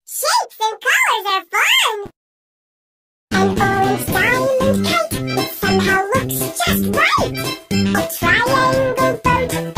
Shapes and colors are fun! An orange diamond kite, it somehow looks just right. A triangle boat